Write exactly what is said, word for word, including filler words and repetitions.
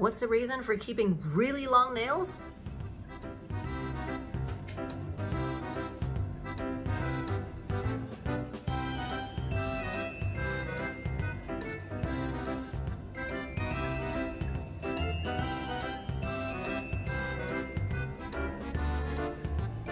What's the reason for keeping really long nails?